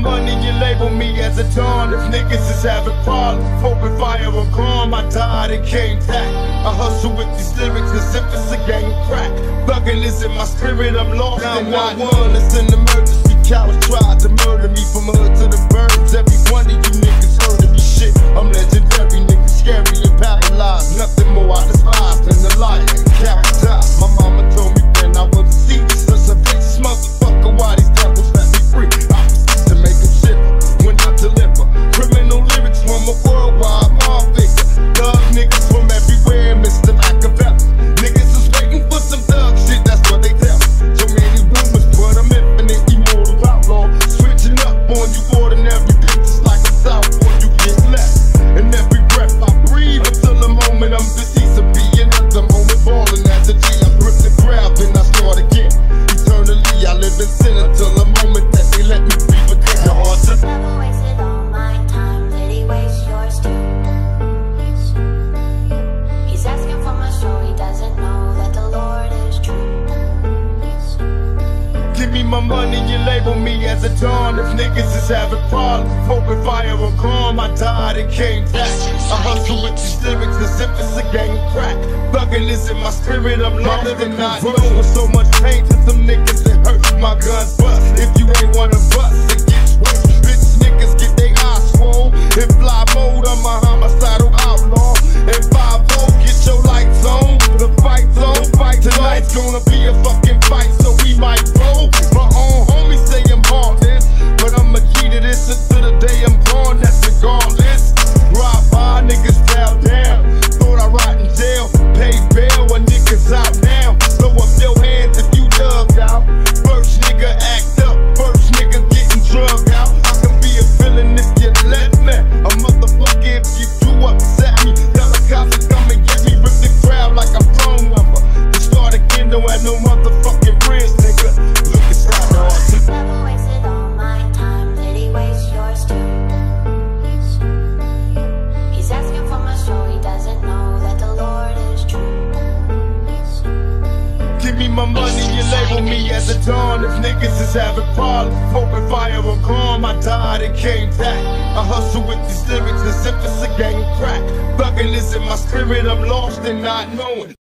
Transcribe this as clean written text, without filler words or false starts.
money, you label me as a don. If niggas is having problems, hoping fire will calm. I died and came back. I hustle with these lyrics as if it's a gang of crack. Bugging is in my spirit, I'm lost in not one. It's an emergency. Cowards tried to murder me from hood to the birds. Every one of you niggas heard of me shit. I'm legendary, niggas scary and paralyzed. Nothing more I despise than the liar. Cowards die. My mama told me when I was a seed, such a bitch motherfucker. Why these devils let me free? I proceed to make them shiver when I deliver criminal lyrics from a worldwide mob figure. Thug niggas from everywhere, Mr. Machiavelli. Niggas is waiting for some thug shit, that's what they tell me. So many rumors, but I'm infinite, immortal outlaw. Switching up on you ordinary bitches like a south boy, you get left. And every breath I breathe until the moment I'm deceased to be another moment ballin' as a G. I grip the grab and I start again. Eternally I live in sin until the moment that they let me breathe again. The heart to never wasted all my time, did he waste yours too? He's asking for my soul, he doesn't know that the Lord is true. give me my money, you label me as a don. If niggas is having problems, hoping fire will calm. I died and came back. I hustle with these lyrics as if it's a gang of crack. Bugging is in my spirit, I'm lost and not knowing. So much pain to some niggas that hurt my guns bust. If you ain't one of us, it gets worse. Bitch niggas get they eyes swole. In fly mode, I'm a homicidal outlaw. And 5-0, get your lights on. The fight's on, fight tonight's gonna be a fucking fight, so we might roll. My own homies say I'm heartless, but I'ma key to this until the day I'm gone, that's regardless. Ride by, niggas fell down. Thought I rot in jail, pay bail when niggas out now. Throw up your hands if you dug out. First nigga act up, first nigga getting drugged out. I can be a villain if you let me, a motherfucker if you do upset me. Tell the cops to come and get me, rip the crowd like a phone number. To start again, don't have no motherfucking friends, nigga. Look inside the heart. Never wasted all my time, did he waste yours too? He's asking for my soul, he doesn't know that the Lord is true. Give me my money, you label me as a don. If niggas is having problems, hoping fire will calm. I died and came back. I hustle with these lyrics as if it's a gang of crack. Bugging is in my spirit, I'm lost and not knowing.